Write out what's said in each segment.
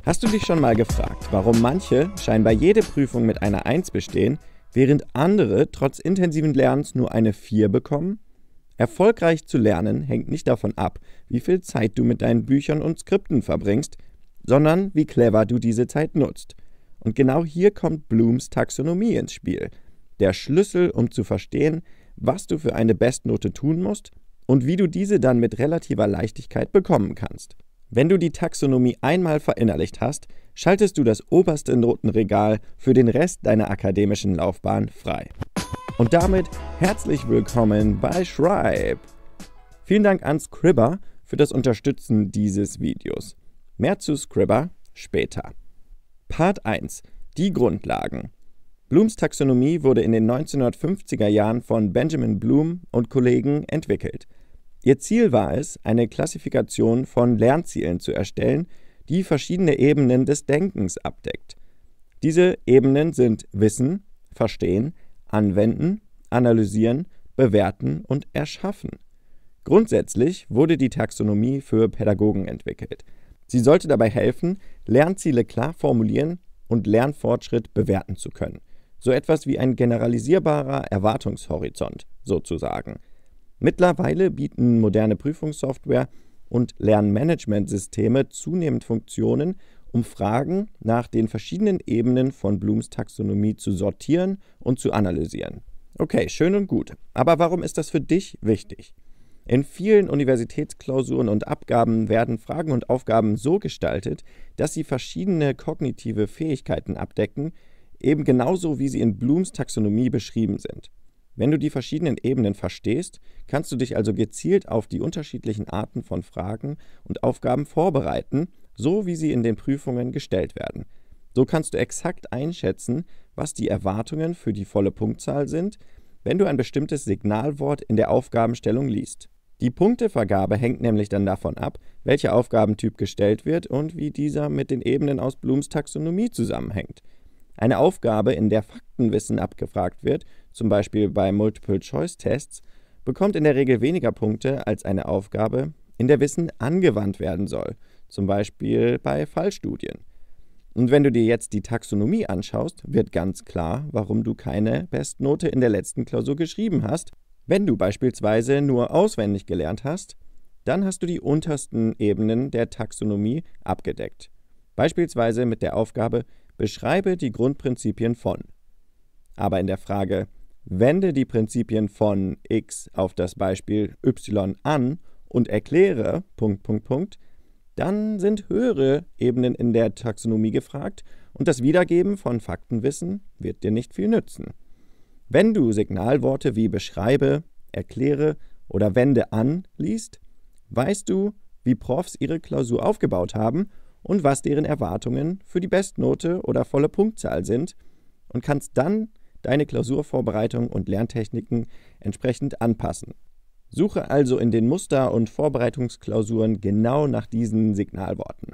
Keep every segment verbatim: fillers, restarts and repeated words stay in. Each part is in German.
Hast du dich schon mal gefragt, warum manche scheinbar jede Prüfung mit einer eins bestehen, während andere trotz intensiven Lernens nur eine vier bekommen? Erfolgreich zu lernen hängt nicht davon ab, wie viel Zeit du mit deinen Büchern und Skripten verbringst, sondern wie clever du diese Zeit nutzt. Und genau hier kommt Blooms Taxonomie ins Spiel. Der Schlüssel, um zu verstehen, was du für eine Bestnote tun musst und wie du diese dann mit relativer Leichtigkeit bekommen kannst. Wenn du die Taxonomie einmal verinnerlicht hast, schaltest du das oberste Notenregal für den Rest deiner akademischen Laufbahn frei. Und damit herzlich willkommen bei Schreib! Vielen Dank an Scribbr für das Unterstützen dieses Videos. Mehr zu Scribbr später. Part eins. Die Grundlagen. Blooms Taxonomie wurde in den neunzehnhundertfünfziger Jahren von Benjamin Bloom und Kollegen entwickelt. Ihr Ziel war es, eine Klassifikation von Lernzielen zu erstellen, die verschiedene Ebenen des Denkens abdeckt. Diese Ebenen sind Wissen, Verstehen, Anwenden, Analysieren, Bewerten und Erschaffen. Grundsätzlich wurde die Taxonomie für Pädagogen entwickelt. Sie sollte dabei helfen, Lernziele klar formulieren und Lernfortschritt bewerten zu können. So etwas wie ein generalisierbarer Erwartungshorizont, sozusagen. Mittlerweile bieten moderne Prüfungssoftware und Lernmanagementsysteme zunehmend Funktionen, um Fragen nach den verschiedenen Ebenen von Blooms Taxonomie zu sortieren und zu analysieren. Okay, schön und gut. Aber warum ist das für dich wichtig? In vielen Universitätsklausuren und Abgaben werden Fragen und Aufgaben so gestaltet, dass sie verschiedene kognitive Fähigkeiten abdecken, eben genauso wie sie in Blooms Taxonomie beschrieben sind. Wenn du die verschiedenen Ebenen verstehst, kannst du dich also gezielt auf die unterschiedlichen Arten von Fragen und Aufgaben vorbereiten, so wie sie in den Prüfungen gestellt werden. So kannst du exakt einschätzen, was die Erwartungen für die volle Punktzahl sind, wenn du ein bestimmtes Signalwort in der Aufgabenstellung liest. Die Punktevergabe hängt nämlich dann davon ab, welcher Aufgabentyp gestellt wird und wie dieser mit den Ebenen aus Blooms Taxonomie zusammenhängt. Eine Aufgabe, in der Faktenwissen abgefragt wird, zum Beispiel bei Multiple-Choice-Tests, bekommt in der Regel weniger Punkte als eine Aufgabe, in der Wissen angewandt werden soll, zum Beispiel bei Fallstudien. Und wenn du dir jetzt die Taxonomie anschaust, wird ganz klar, warum du keine Bestnote in der letzten Klausur geschrieben hast. Wenn du beispielsweise nur auswendig gelernt hast, dann hast du die untersten Ebenen der Taxonomie abgedeckt. Beispielsweise mit der Aufgabe Beschreibe die Grundprinzipien von. Aber in der Frage Wende die Prinzipien von X auf das Beispiel Y an und erkläre Punkt, Punkt, Punkt, dann sind höhere Ebenen in der Taxonomie gefragt und das Wiedergeben von Faktenwissen wird dir nicht viel nützen. Wenn du Signalworte wie beschreibe, erkläre oder wende an liest, weißt du, wie Profs ihre Klausur aufgebaut haben und was deren Erwartungen für die Bestnote oder volle Punktzahl sind und kannst dann deine Klausurvorbereitung und Lerntechniken entsprechend anpassen. Suche also in den Muster- und Vorbereitungsklausuren genau nach diesen Signalworten.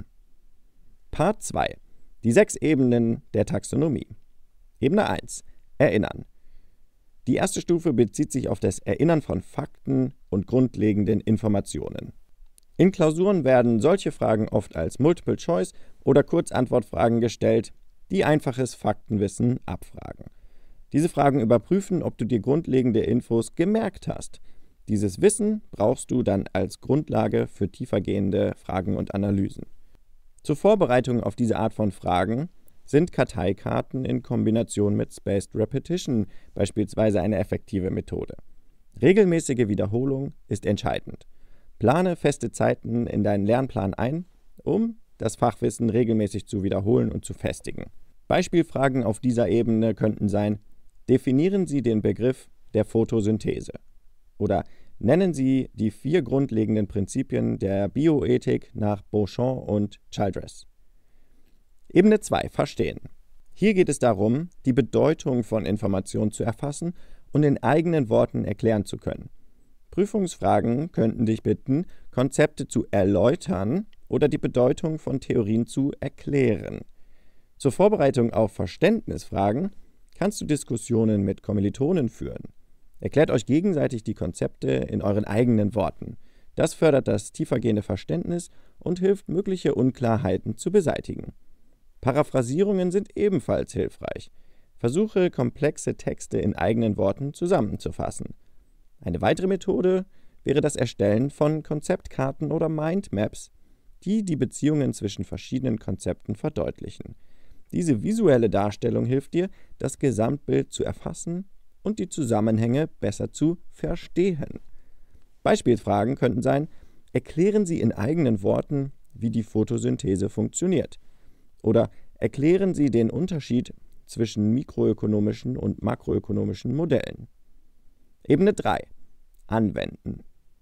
Part zwei. Die sechs Ebenen der Taxonomie. Ebene eins. Erinnern. Die erste Stufe bezieht sich auf das Erinnern von Fakten und grundlegenden Informationen. In Klausuren werden solche Fragen oft als Multiple-Choice- oder Kurzantwortfragen gestellt, die einfaches Faktenwissen abfragen. Diese Fragen überprüfen, ob du dir grundlegende Infos gemerkt hast. Dieses Wissen brauchst du dann als Grundlage für tiefergehende Fragen und Analysen. Zur Vorbereitung auf diese Art von Fragen sind Karteikarten in Kombination mit Spaced Repetition beispielsweise eine effektive Methode. Regelmäßige Wiederholung ist entscheidend. Plane feste Zeiten in deinen Lernplan ein, um das Fachwissen regelmäßig zu wiederholen und zu festigen. Beispielfragen auf dieser Ebene könnten sein: Definieren Sie den Begriff der Photosynthese oder nennen Sie die vier grundlegenden Prinzipien der Bioethik nach Beauchamp und Childress. Ebene zwei. Verstehen. Hier geht es darum, die Bedeutung von Informationen zu erfassen und in eigenen Worten erklären zu können. Prüfungsfragen könnten dich bitten, Konzepte zu erläutern oder die Bedeutung von Theorien zu erklären. Zur Vorbereitung auf Verständnisfragen kannst du Diskussionen mit Kommilitonen führen. Erklärt euch gegenseitig die Konzepte in euren eigenen Worten. Das fördert das tiefergehende Verständnis und hilft, mögliche Unklarheiten zu beseitigen. Paraphrasierungen sind ebenfalls hilfreich. Versuche, komplexe Texte in eigenen Worten zusammenzufassen. Eine weitere Methode wäre das Erstellen von Konzeptkarten oder Mindmaps, die die Beziehungen zwischen verschiedenen Konzepten verdeutlichen. Diese visuelle Darstellung hilft dir, das Gesamtbild zu erfassen und die Zusammenhänge besser zu verstehen. Beispielfragen könnten sein: Erklären Sie in eigenen Worten, wie die Photosynthese funktioniert. Oder erklären Sie den Unterschied zwischen mikroökonomischen und makroökonomischen Modellen. Ebene drei. Anwenden.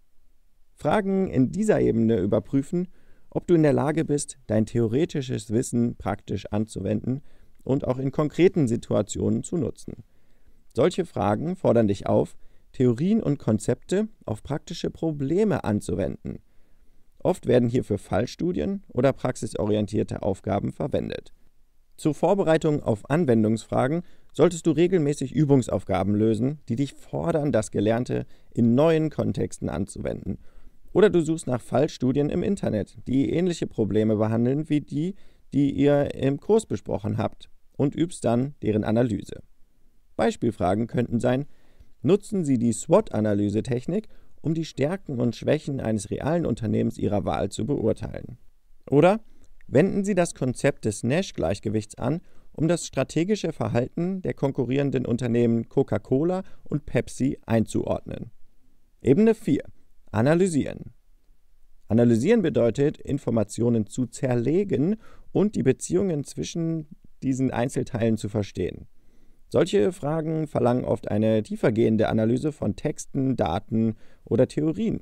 Fragen in dieser Ebene überprüfen, ob du in der Lage bist, dein theoretisches Wissen praktisch anzuwenden und auch in konkreten Situationen zu nutzen. Solche Fragen fordern dich auf, Theorien und Konzepte auf praktische Probleme anzuwenden. Oft werden hierfür Fallstudien oder praxisorientierte Aufgaben verwendet. Zur Vorbereitung auf Anwendungsfragen solltest du regelmäßig Übungsaufgaben lösen, die dich fordern, das Gelernte in neuen Kontexten anzuwenden. Oder du suchst nach Fallstudien im Internet, die ähnliche Probleme behandeln wie die, die ihr im Kurs besprochen habt, und übst dann deren Analyse. Beispielfragen könnten sein: Nutzen Sie die SWOT-Analyse-Technik, um die Stärken und Schwächen eines realen Unternehmens Ihrer Wahl zu beurteilen. Oder wenden Sie das Konzept des Nash-Gleichgewichts an, um das strategische Verhalten der konkurrierenden Unternehmen Coca-Cola und Pepsi einzuordnen. Ebene vier. Analysieren. Analysieren bedeutet, Informationen zu zerlegen und die Beziehungen zwischen diesen Einzelteilen zu verstehen. Solche Fragen verlangen oft eine tiefergehende Analyse von Texten, Daten oder Theorien.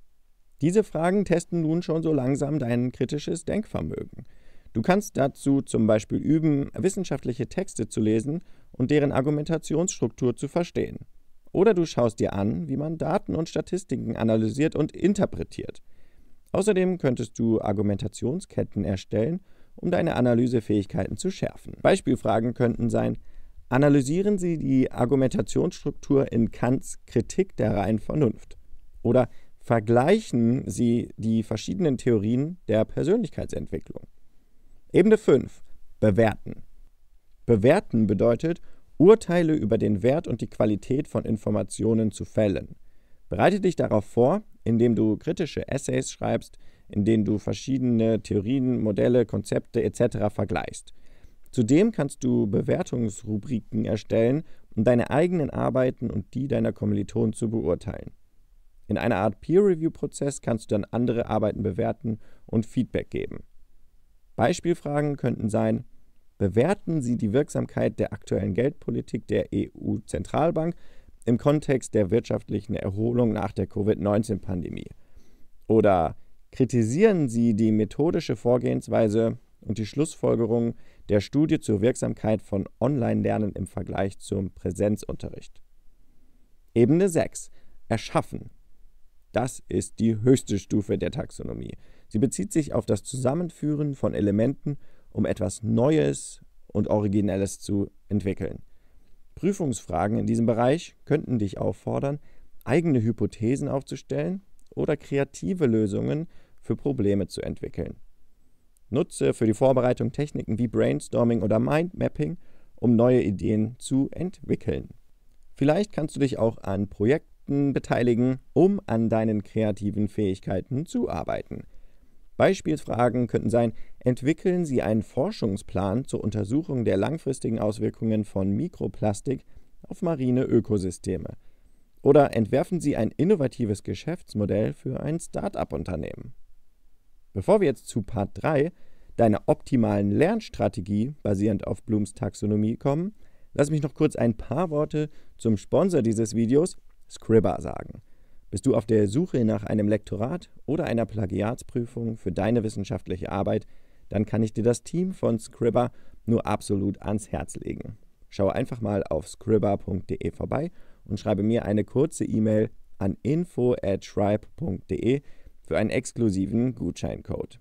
Diese Fragen testen nun schon so langsam dein kritisches Denkvermögen. Du kannst dazu zum Beispiel üben, wissenschaftliche Texte zu lesen und deren Argumentationsstruktur zu verstehen. Oder du schaust dir an, wie man Daten und Statistiken analysiert und interpretiert. Außerdem könntest du Argumentationsketten erstellen, um deine Analysefähigkeiten zu schärfen. Beispielfragen könnten sein: Analysieren Sie die Argumentationsstruktur in Kants Kritik der reinen Vernunft. Oder vergleichen Sie die verschiedenen Theorien der Persönlichkeitsentwicklung. Ebene fünf. Bewerten. Bewerten bedeutet, Urteile über den Wert und die Qualität von Informationen zu fällen. Bereite dich darauf vor, indem du kritische Essays schreibst, in denen du verschiedene Theorien, Modelle, Konzepte et cetera vergleichst. Zudem kannst du Bewertungsrubriken erstellen, um deine eigenen Arbeiten und die deiner Kommilitonen zu beurteilen. In einer Art Peer-Review-Prozess kannst du dann andere Arbeiten bewerten und Feedback geben. Beispielfragen könnten sein: Bewerten Sie die Wirksamkeit der aktuellen Geldpolitik der E U-Zentralbank im Kontext der wirtschaftlichen Erholung nach der Covid neunzehn Pandemie. Oder kritisieren Sie die methodische Vorgehensweise und die Schlussfolgerungen der Studie zur Wirksamkeit von Online-Lernen im Vergleich zum Präsenzunterricht. Ebene sechs. Erschaffen. Das ist die höchste Stufe der Taxonomie. Sie bezieht sich auf das Zusammenführen von Elementen, um etwas Neues und Originelles zu entwickeln. Prüfungsfragen in diesem Bereich könnten dich auffordern, eigene Hypothesen aufzustellen oder kreative Lösungen für Probleme zu entwickeln. Nutze für die Vorbereitung Techniken wie Brainstorming oder Mindmapping, um neue Ideen zu entwickeln. Vielleicht kannst du dich auch an Projekten beteiligen, um an deinen kreativen Fähigkeiten zu arbeiten. Beispielsfragen könnten sein: Entwickeln Sie einen Forschungsplan zur Untersuchung der langfristigen Auswirkungen von Mikroplastik auf marine Ökosysteme. Oder entwerfen Sie ein innovatives Geschäftsmodell für ein Start-up-Unternehmen. Bevor wir jetzt zu Part drei, deiner optimalen Lernstrategie basierend auf Blooms Taxonomie, kommen, lass mich noch kurz ein paar Worte zum Sponsor dieses Videos, Scribba, sagen. Bist du auf der Suche nach einem Lektorat oder einer Plagiatsprüfung für deine wissenschaftliche Arbeit, dann kann ich dir das Team von Scribba nur absolut ans Herz legen. Schaue einfach mal auf scribba punkt de vorbei und schreibe mir eine kurze E-Mail an info at schreib punkt de für einen exklusiven Gutscheincode.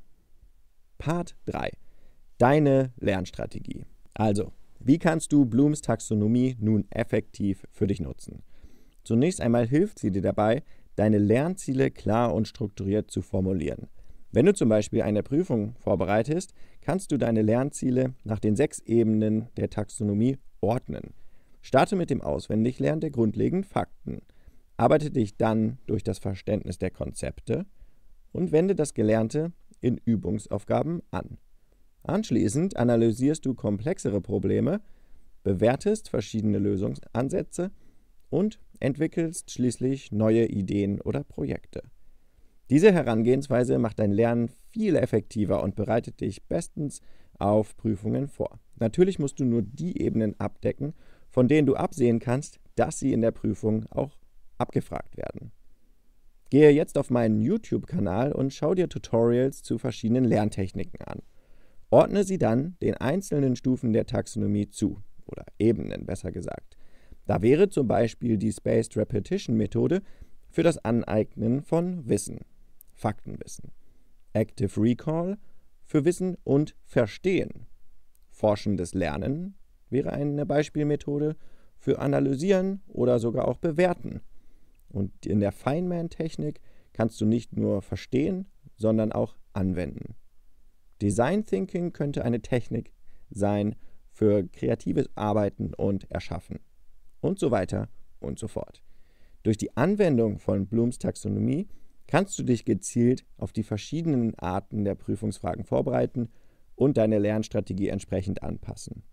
Part drei. Deine Lernstrategie. Also, wie kannst du Blooms Taxonomie nun effektiv für dich nutzen? Zunächst einmal hilft sie dir dabei, deine Lernziele klar und strukturiert zu formulieren. Wenn du zum Beispiel eine Prüfung vorbereitest, kannst du deine Lernziele nach den sechs Ebenen der Taxonomie ordnen. Starte mit dem Auswendiglernen der grundlegenden Fakten. Arbeite dich dann durch das Verständnis der Konzepte und wende das Gelernte in Übungsaufgaben an. Anschließend analysierst du komplexere Probleme, bewertest verschiedene Lösungsansätze und entwickelst schließlich neue Ideen oder Projekte. Diese Herangehensweise macht dein Lernen viel effektiver und bereitet dich bestens auf Prüfungen vor. Natürlich musst du nur die Ebenen abdecken, von denen du absehen kannst, dass sie in der Prüfung auch abgefragt werden. Gehe jetzt auf meinen YouTube-Kanal und schau dir Tutorials zu verschiedenen Lerntechniken an. Ordne sie dann den einzelnen Stufen der Taxonomie zu, oder Ebenen besser gesagt. Da wäre zum Beispiel die Spaced Repetition Methode für das Aneignen von Wissen, Faktenwissen. Active Recall für Wissen und Verstehen. Forschendes Lernen wäre eine Beispielmethode für Analysieren oder sogar auch Bewerten. Und in der Feynman-Technik kannst du nicht nur verstehen, sondern auch anwenden. Design Thinking könnte eine Technik sein für kreatives Arbeiten und Erschaffen. Und so weiter und so fort. Durch die Anwendung von Blooms Taxonomie kannst du dich gezielt auf die verschiedenen Arten der Prüfungsfragen vorbereiten und deine Lernstrategie entsprechend anpassen.